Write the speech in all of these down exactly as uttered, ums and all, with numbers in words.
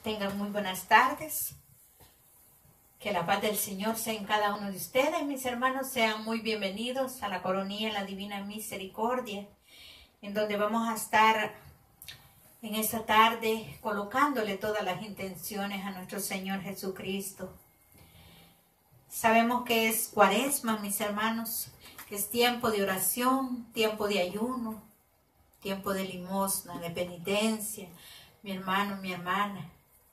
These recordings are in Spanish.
Tengan muy buenas tardes. Que la paz del Señor sea en cada uno de ustedes, mis hermanos. Sean muy bienvenidos a la Coronilla en la Divina Misericordia, en donde vamos a estar en esta tarde colocándole todas las intenciones a nuestro Señor Jesucristo. Sabemos que es Cuaresma, mis hermanos, que es tiempo de oración, tiempo de ayuno, tiempo de limosna, de penitencia, mi hermano, mi hermana.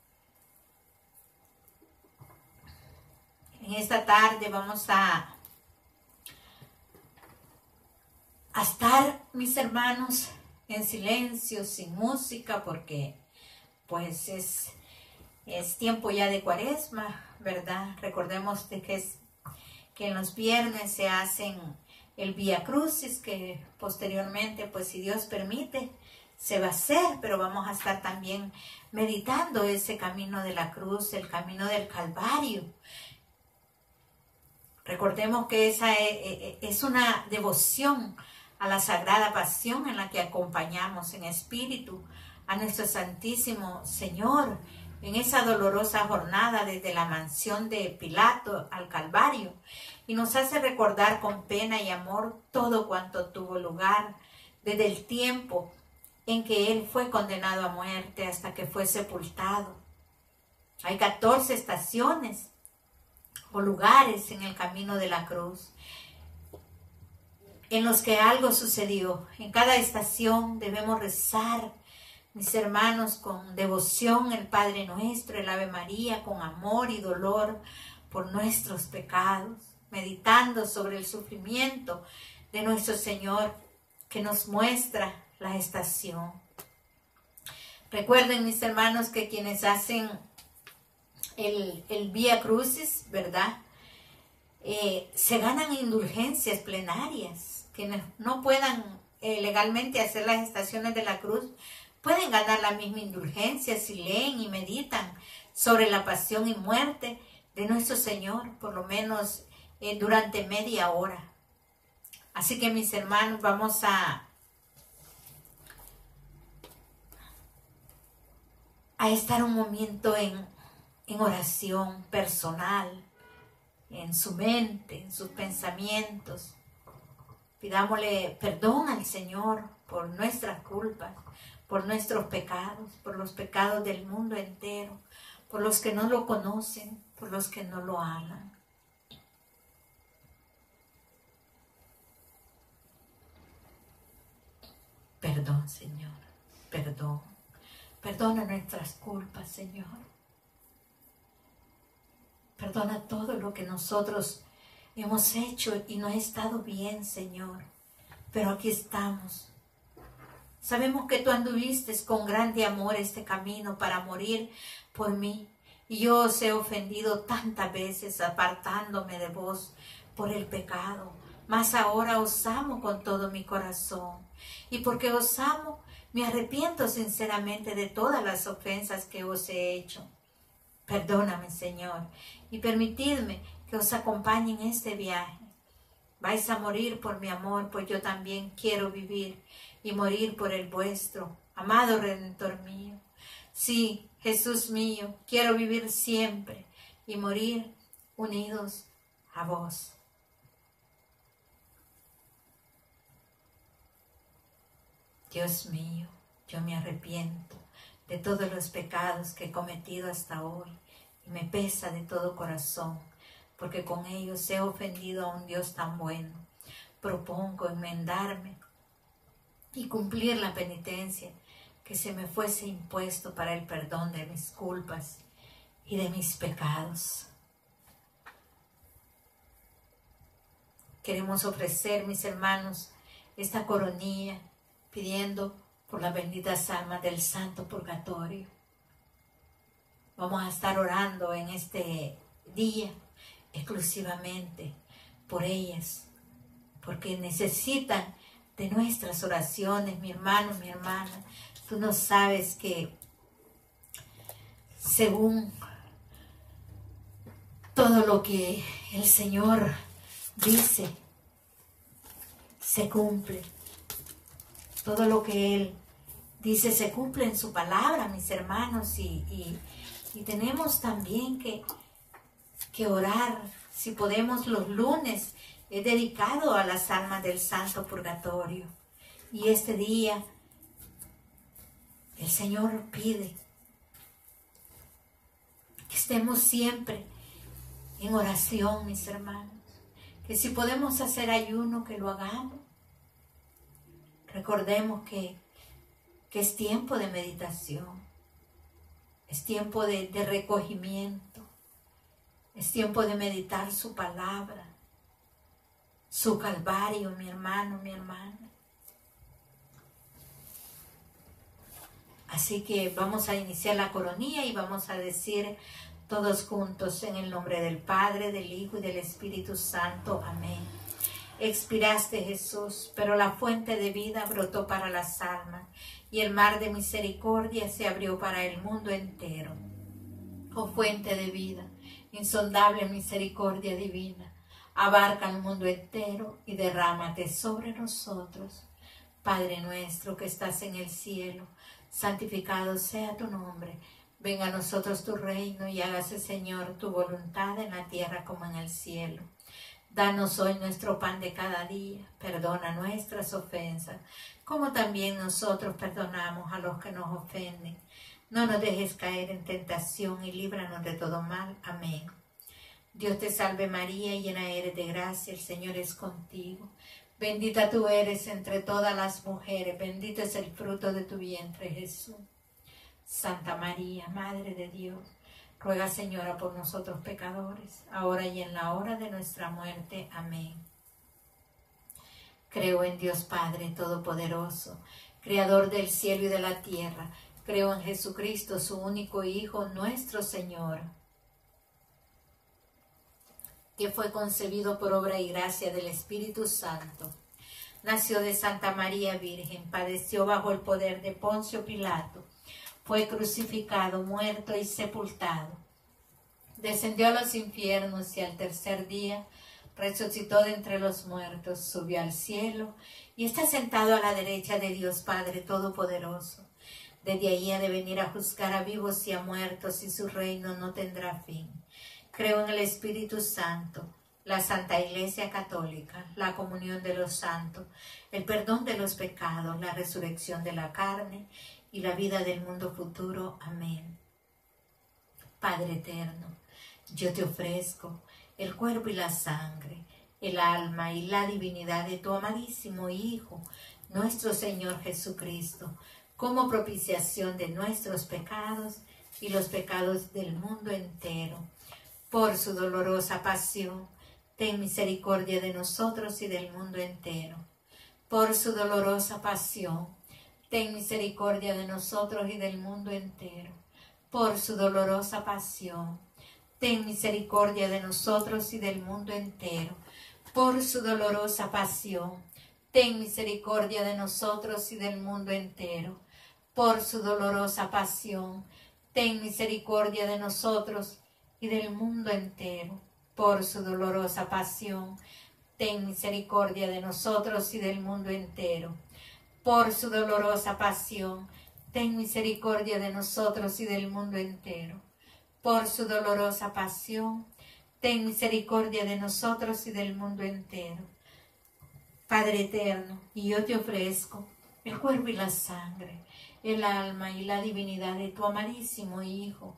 En esta tarde vamos a, a estar, mis hermanos, en silencio, sin música, porque pues es, es tiempo ya de Cuaresma, ¿verdad? Recordemos de que, es, que en los viernes se hacen el Vía Crucis, que posteriormente, pues si Dios permite, se va a hacer, pero vamos a estar también meditando ese camino de la cruz, el camino del Calvario. Recordemos que esa es una devoción a la Sagrada Pasión en la que acompañamos en espíritu a nuestro Santísimo Señor en esa dolorosa jornada desde la mansión de Pilato al Calvario, y nos hace recordar con pena y amor todo cuanto tuvo lugar desde el tiempo en que Él fue condenado a muerte hasta que fue sepultado. Hay catorce estaciones o lugares en el camino de la cruz en los que algo sucedió. En cada estación debemos rezar, mis hermanos, con devoción el Padre Nuestro, el Ave María, con amor y dolor por nuestros pecados, meditando sobre el sufrimiento de nuestro Señor que nos muestra la estación. Recuerden, mis hermanos, que quienes hacen el, el Vía Crucis, ¿verdad? Eh, se ganan indulgencias plenarias. Quienes no puedan eh, legalmente hacer las estaciones de la cruz, pueden ganar la misma indulgencia si leen y meditan sobre la pasión y muerte de nuestro Señor, por lo menos eh, durante media hora. Así que, mis hermanos, vamos a, a estar un momento en, en oración personal, en su mente, en sus pensamientos. Pidámosle perdón al Señor por nuestras culpas, por nuestros pecados, por los pecados del mundo entero, por los que no lo conocen, por los que no lo aman. Perdón, Señor, perdón. Perdona nuestras culpas, Señor. Perdona todo lo que nosotros hemos hecho y no ha estado bien, Señor. Pero aquí estamos. Sabemos que tú anduviste con grande amor este camino para morir por mí. Y yo os he ofendido tantas veces apartándome de vos por el pecado. Mas ahora os amo con todo mi corazón. Y porque os amo, me arrepiento sinceramente de todas las ofensas que os he hecho. Perdóname, Señor, y permitidme que os acompañe en este viaje. Vais a morir por mi amor, pues yo también quiero vivir y morir por el vuestro, amado Redentor mío. Sí, Jesús mío, quiero vivir siempre y morir unidos a vos. Dios mío, yo me arrepiento de todos los pecados que he cometido hasta hoy y me pesa de todo corazón, porque con ellos he ofendido a un Dios tan bueno. Propongo enmendarme y cumplir la penitencia que se me fuese impuesto para el perdón de mis culpas y de mis pecados. Queremos ofrecer, mis hermanos, esta coronilla pidiendo por las benditas almas del Santo Purgatorio. Vamos a estar orando en este día exclusivamente por ellas, porque necesitan de nuestras oraciones, mi hermano, mi hermana. Tú no sabes que según todo lo que el Señor dice, se cumple. Todo lo que Él dice, se cumple en su palabra, mis hermanos, y, y, y tenemos también que, que orar. Si podemos, los lunes he dedicado a las almas del Santo Purgatorio. Y este día el Señor pide que estemos siempre en oración, mis hermanos. Que si podemos hacer ayuno, que lo hagamos. Recordemos que, que es tiempo de meditación. Es tiempo de, de recogimiento. Es tiempo de meditar su palabra. Su calvario, mi hermano, mi hermana. Así que vamos a iniciar la coronilla y vamos a decir todos juntos en el nombre del Padre, del Hijo y del Espíritu Santo. Amén. Expiraste, Jesús, pero la fuente de vida brotó para las almas y el mar de misericordia se abrió para el mundo entero. Oh fuente de vida, insondable misericordia divina, abarca el mundo entero y derrámate sobre nosotros. Padre nuestro que estás en el cielo, santificado sea tu nombre. Venga a nosotros tu reino y hágase, Señor, tu voluntad en la tierra como en el cielo. Danos hoy nuestro pan de cada día. Perdona nuestras ofensas, como también nosotros perdonamos a los que nos ofenden. No nos dejes caer en tentación y líbranos de todo mal. Amén. Dios te salve María, llena eres de gracia, el Señor es contigo. Bendita tú eres entre todas las mujeres, bendito es el fruto de tu vientre, Jesús. Santa María, Madre de Dios, ruega, Señora, por nosotros pecadores, ahora y en la hora de nuestra muerte. Amén. Creo en Dios Padre Todopoderoso, Creador del cielo y de la tierra. Creo en Jesucristo, su único Hijo, nuestro Señor, que fue concebido por obra y gracia del Espíritu Santo. Nació de Santa María Virgen, padeció bajo el poder de Poncio Pilato, fue crucificado, muerto y sepultado. Descendió a los infiernos y al tercer día resucitó de entre los muertos, subió al cielo y está sentado a la derecha de Dios Padre Todopoderoso. Desde allí ha de venir a juzgar a vivos y a muertos, y su reino no tendrá fin. Creo en el Espíritu Santo, la Santa Iglesia Católica, la comunión de los santos, el perdón de los pecados, la resurrección de la carne y la vida del mundo futuro. Amén. Padre eterno, yo te ofrezco el cuerpo y la sangre, el alma y la divinidad de tu amadísimo Hijo, nuestro Señor Jesucristo, como propiciación de nuestros pecados y los pecados del mundo entero. Por su dolorosa pasión, ten misericordia de nosotros y del mundo entero. Por su dolorosa pasión, ten misericordia de nosotros y del mundo entero. Por su dolorosa pasión, ten misericordia de nosotros y del mundo entero. Por su dolorosa pasión, ten misericordia de nosotros y del mundo entero. Por su dolorosa pasión, ten misericordia de nosotros y del mundo entero. Por su dolorosa pasión, ten misericordia de nosotros y del mundo entero. Por su dolorosa pasión, ten misericordia de nosotros y del mundo entero. Por su dolorosa pasión, ten misericordia de nosotros y del mundo entero. Padre eterno, y yo te ofrezco el cuerpo y la sangre, el alma y la divinidad de tu amadísimo Hijo,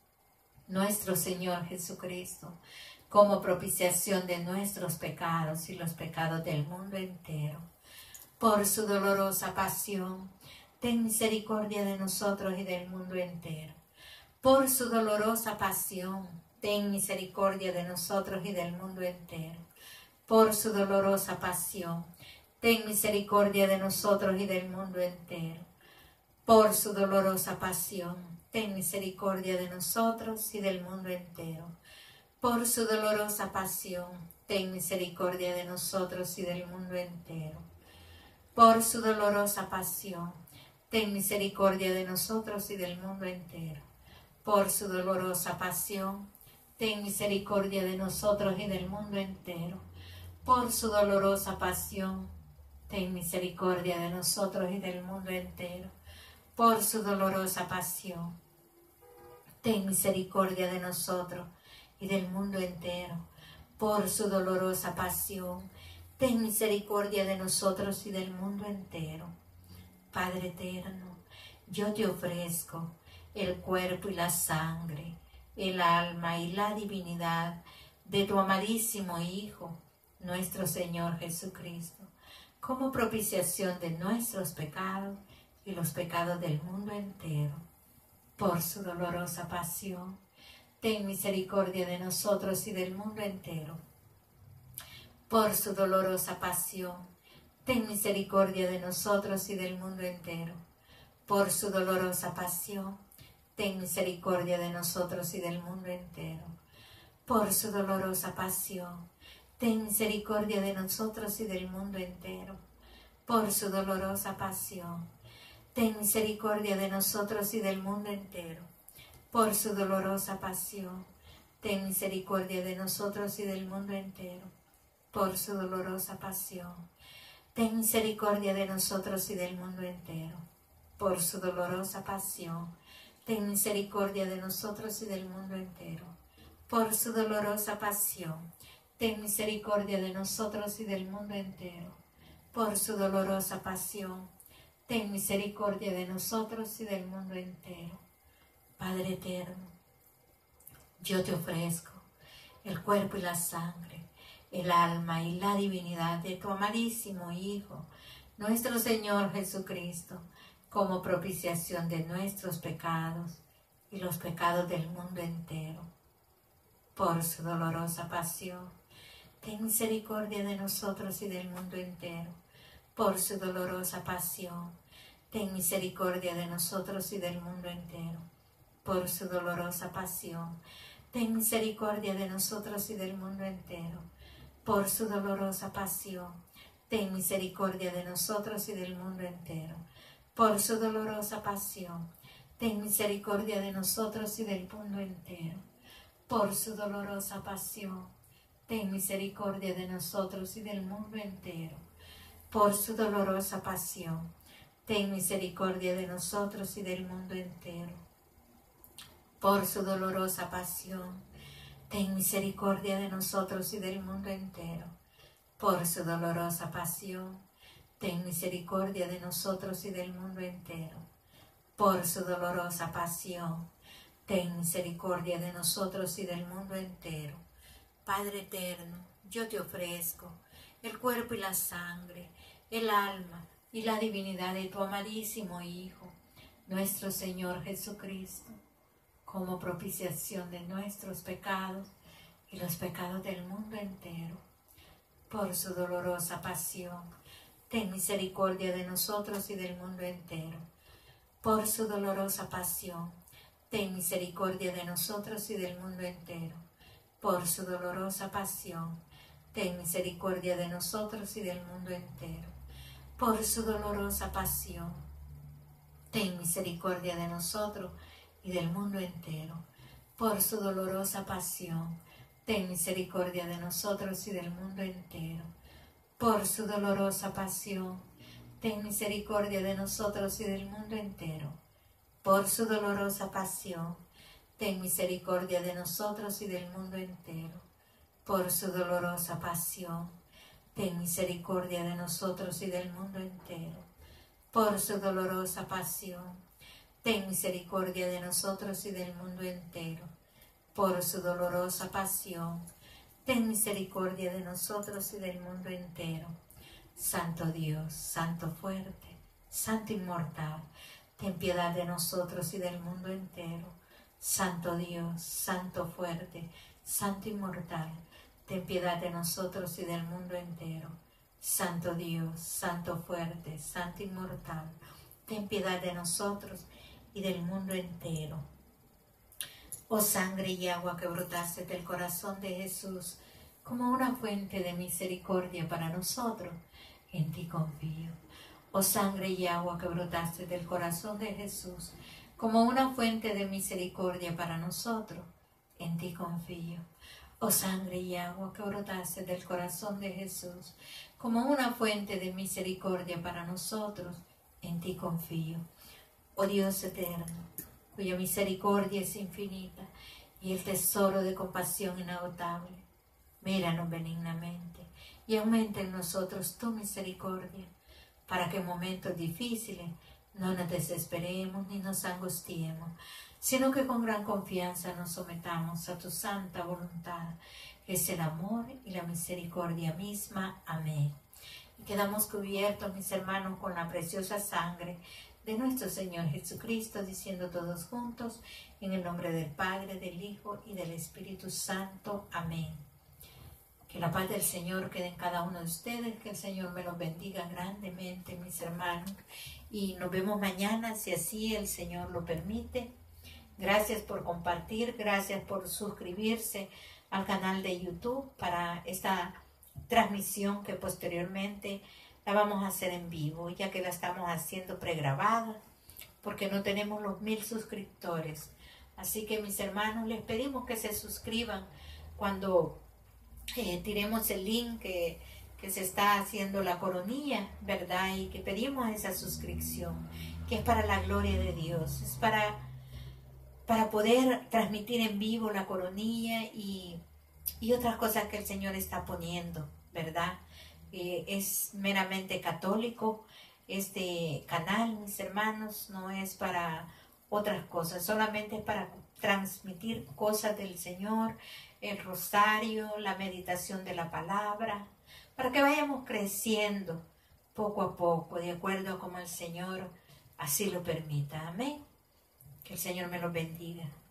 nuestro Señor Jesucristo, como propiciación de nuestros pecados y los pecados del mundo entero. Por su dolorosa pasión, ten misericordia de nosotros y del mundo entero. Por su dolorosa pasión, ten misericordia de nosotros y del mundo entero. Por su dolorosa pasión, ten misericordia de nosotros y del mundo entero. Por su dolorosa pasión, ten misericordia de nosotros y del mundo entero. Por su dolorosa pasión, ten misericordia de nosotros y del mundo entero. Por su dolorosa pasión, ten misericordia de nosotros y del mundo entero. Por su dolorosa pasión, ten misericordia de nosotros y del mundo entero. Por su dolorosa pasión, ten misericordia de nosotros y del mundo entero. por su dolorosa pasión. Ten misericordia de nosotros y del mundo entero, por su dolorosa pasión. Ten misericordia de nosotros y del mundo entero. Padre eterno, yo te ofrezco el cuerpo y la sangre, el alma y la divinidad de tu amadísimo Hijo, nuestro Señor Jesucristo, como propiciación de nuestros pecados y los pecados del mundo entero. Por su dolorosa pasión, ten misericordia de nosotros y del mundo entero. Por su dolorosa pasión, ten misericordia de nosotros y del mundo entero. Por su dolorosa pasión, ten misericordia de nosotros y del mundo entero. Por su dolorosa pasión, ten misericordia de nosotros y del mundo entero. Por su dolorosa pasión, ten misericordia de nosotros y del mundo entero. Por su dolorosa pasión, ten misericordia de nosotros y del mundo entero. Por su dolorosa pasión, ten misericordia de nosotros y del mundo entero. Por su dolorosa pasión, ten misericordia de nosotros y del mundo entero. Por su dolorosa pasión, ten misericordia de nosotros y del mundo entero. Por su dolorosa pasión, ten misericordia de nosotros y del mundo entero. Padre eterno, yo te ofrezco el cuerpo y la sangre, el alma y la divinidad de tu amadísimo Hijo, nuestro Señor Jesucristo, como propiciación de nuestros pecados y los pecados del mundo entero. Por su dolorosa pasión, ten misericordia de nosotros y del mundo entero. Por su dolorosa pasión, ten misericordia de nosotros y del mundo entero. Por su dolorosa pasión, ten misericordia de nosotros y del mundo entero. Por su dolorosa pasión, ten misericordia de nosotros y del mundo entero. Por su dolorosa pasión, ten misericordia de nosotros y del mundo entero. Por su dolorosa pasión, ten misericordia de nosotros y del mundo entero. Por su dolorosa pasión, ten misericordia de nosotros y del mundo entero. Por su dolorosa pasión, ten misericordia de nosotros y del mundo entero. Por su dolorosa pasión, ten misericordia de nosotros y del mundo entero. Por su dolorosa pasión, ten misericordia de nosotros y del mundo entero. Padre eterno, yo te ofrezco el cuerpo y la sangre, el alma y la divinidad de tu amadísimo Hijo, nuestro Señor Jesucristo, como propiciación de nuestros pecados y los pecados del mundo entero. Por su dolorosa pasión, ten misericordia de nosotros y del mundo entero. Por su dolorosa pasión, ten misericordia de nosotros y del mundo entero. Por su dolorosa pasión, ten misericordia de nosotros y del mundo entero. Por su dolorosa pasión, ten misericordia de nosotros y del mundo entero. Por su dolorosa pasión, ten misericordia de nosotros y del mundo entero. Por su dolorosa pasión, ten misericordia de nosotros y del mundo entero. Por su dolorosa pasión, ten misericordia de nosotros y del mundo entero. Por su dolorosa pasión, ten misericordia de nosotros y del mundo entero. Por su dolorosa pasión, ten misericordia de nosotros y del mundo entero. Por su dolorosa pasión, ten misericordia de nosotros y del mundo entero. Santo Dios, Santo fuerte, Santo inmortal, ten piedad de nosotros y del mundo entero. Santo Dios, Santo fuerte, Santo inmortal, ten piedad de nosotros y del mundo entero. Santo Dios, Santo fuerte, Santo inmortal, ten piedad de nosotros y del mundo entero. Oh sangre y agua que brotaste del corazón de Jesús como una fuente de misericordia para nosotros, en ti confío. Oh sangre y agua que brotaste del corazón de Jesús como una fuente de misericordia para nosotros, en ti confío. Oh sangre y agua que brotaste del corazón de Jesús como una fuente de misericordia para nosotros, en ti confío. oh Dios eterno, cuya misericordia es infinita y el tesoro de compasión inagotable, míranos benignamente y aumenta en nosotros tu misericordia, para que en momentos difíciles no nos desesperemos ni nos angustiemos, sino que con gran confianza nos sometamos a tu santa voluntad, que es el amor y la misericordia misma. Amén. Y quedamos cubiertos, mis hermanos, con la preciosa sangre de nuestro Señor Jesucristo, diciendo todos juntos, en el nombre del Padre, del Hijo y del Espíritu Santo. Amén. Que la paz del Señor quede en cada uno de ustedes, que el Señor me los bendiga grandemente, mis hermanos. Y nos vemos mañana, si así el Señor lo permite. Gracias por compartir, gracias por suscribirse al canal de YouTube para esta transmisión que posteriormente la vamos a hacer en vivo, ya que la estamos haciendo pregrabada, porque no tenemos los mil suscriptores. Así que, mis hermanos, les pedimos que se suscriban cuando eh, tiremos el link que, que se está haciendo la coronilla, ¿verdad? Y que pedimos esa suscripción, que es para la gloria de Dios, es para, para poder transmitir en vivo la coronilla y, y otras cosas que el Señor está poniendo, ¿verdad? Eh, es meramente católico este canal, mis hermanos, no es para otras cosas, solamente es para transmitir cosas del Señor, el rosario, la meditación de la palabra, para que vayamos creciendo poco a poco, de acuerdo a como el Señor así lo permita. Amén. Que el Señor me los bendiga.